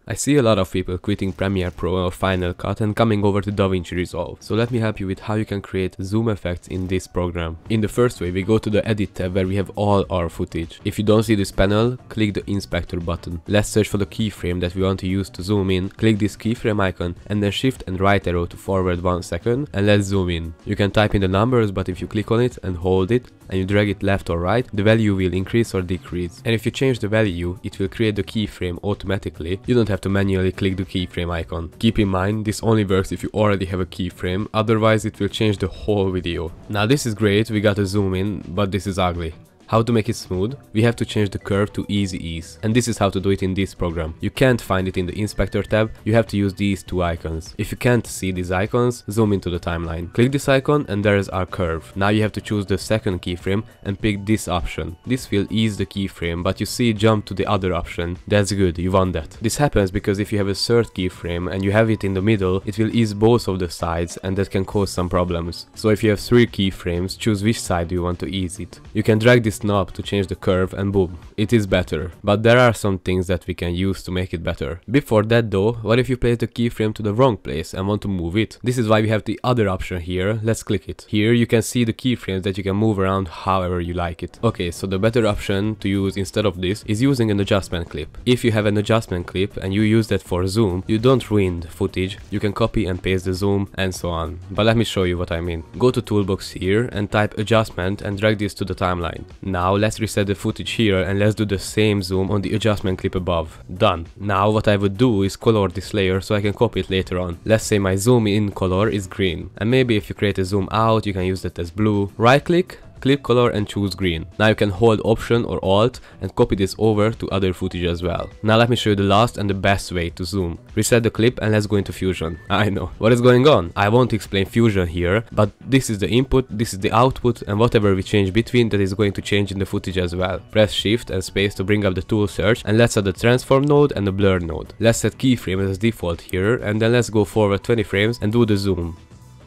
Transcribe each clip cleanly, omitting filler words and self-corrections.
I see a lot of people quitting Premiere Pro or Final Cut and coming over to Davinci Resolve. So let me help you with how you can create zoom effects in this program. In the first way, we go to the Edit tab where we have all our footage. If you don't see this panel, click the Inspector button. Let's search for the keyframe that we want to use to zoom in. Click this keyframe icon and then shift and right arrow to forward 1 second and let's zoom in. You can type in the numbers, but if you click on it and hold it and you drag it left or right, the value will increase or decrease. And if you change the value, it will create the keyframe automatically. You don't have to manually click the keyframe icon. Keep in mind, this only works if you already have a keyframe, otherwise it will change the whole video. Now this is great, we got a zoom in, but this is ugly. How to make it smooth? We have to change the curve to easy ease, and this is how to do it in this program. You can't find it in the Inspector tab, you have to use these two icons. If you can't see these icons, zoom into the timeline. Click this icon and there is our curve. Now you have to choose the second keyframe and pick this option. This will ease the keyframe, but you see it jump to the other option. That's good, you want that. This happens because if you have a third keyframe and you have it in the middle, it will ease both of the sides and that can cause some problems. So if you have 3 keyframes, choose which side you want to ease it. You can drag this knob to change the curve and boom, it is better. But there are some things that we can use to make it better. Before that though, what if you place the keyframe to the wrong place and want to move it? This is why we have the other option here. Let's click it. Here you can see the keyframes that you can move around however you like it. Okay, so the better option to use instead of this is using an adjustment clip. If you have an adjustment clip and you use that for zoom, you don't ruin the footage. You can copy and paste the zoom and so on. But let me show you what I mean. Go to Toolbox here and type adjustment and drag this to the timeline. Now let's reset the footage here and let's do the same zoom on the adjustment clip above. Done. Now what I would do is color this layer so I can copy it later on. Let's say my zoom in color is green, and maybe if you create a zoom out you can use that as blue. Right click, click color and choose green. Now you can hold Option or Alt and copy this over to other footage as well. Now let me show you the last and the best way to zoom. Reset the clip and let's go into Fusion. I know, what is going on? I won't explain Fusion here, but this is the input, this is the output, and whatever we change between, that is going to change in the footage as well. Press Shift and space to bring up the tool search, and let's add the transform node and the blur node. Let's set keyframe as default here, and then let's go forward 20 frames and do the zoom.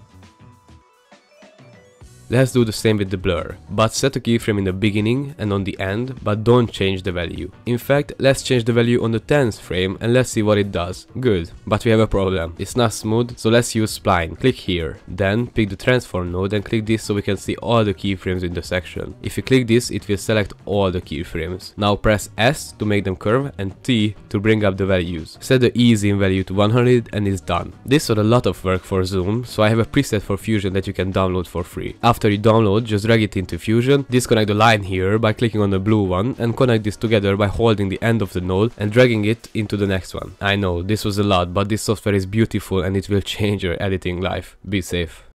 Let's do the same with the blur, but set a keyframe in the beginning and on the end, but don't change the value. In fact, let's change the value on the 10th frame and let's see what it does. Good, but we have a problem. It's not smooth, so let's use spline. Click here, then pick the transform node and click this so we can see all the keyframes in the section. If you click this, it will select all the keyframes. Now press S to make them curve and T to bring up the values. Set the ease in value to 100 and it's done. This was a lot of work for zoom, so I have a preset for Fusion that you can download for free. After you download, just drag it into Fusion, disconnect the line here by clicking on the blue one and connect this together by holding the end of the node and dragging it into the next one. I know, this was a lot, but this software is beautiful and it will change your editing life. Be safe.